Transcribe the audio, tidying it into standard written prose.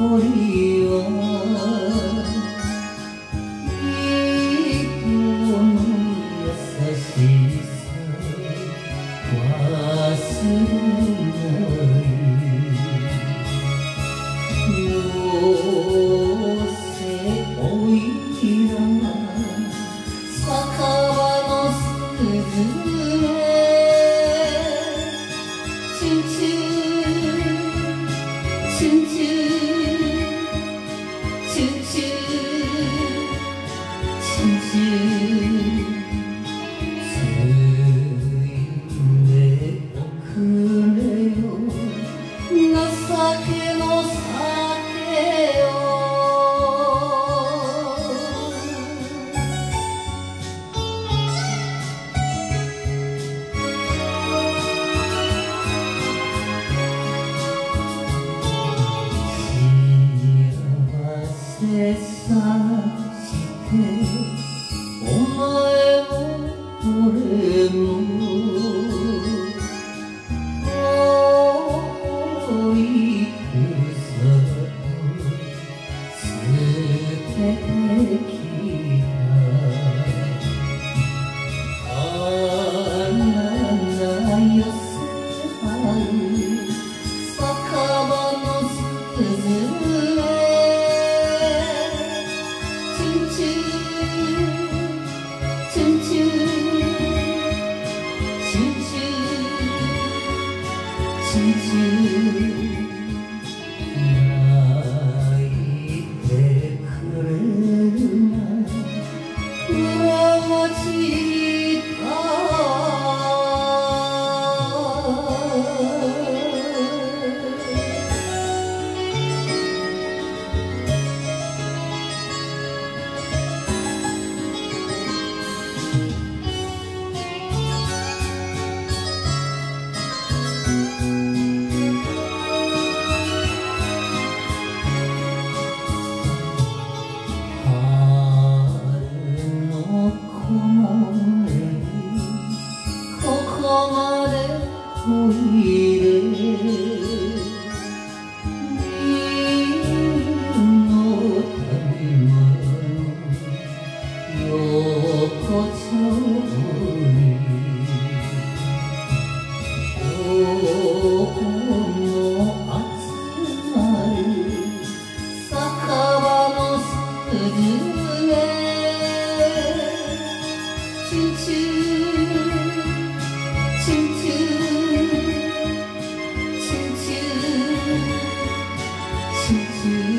鳥はいとの優しさ忘れないどうせおいらが酒場の鈴チュンチュンチュンチュンチュンチュンチュンチュンついでおくれよ情けの酒よ幸せさしてお前も俺も青い草を捨ててきたあらな寄せ合う酒場の鈴チュンチュンチュンチュンチュンチュンチュンチュン泣いてくれるな落ちたおいで銀の谷間の横丁に今日も集まる酒場の鈴チュンチュンチュンチュンチュンチュンチュンチュン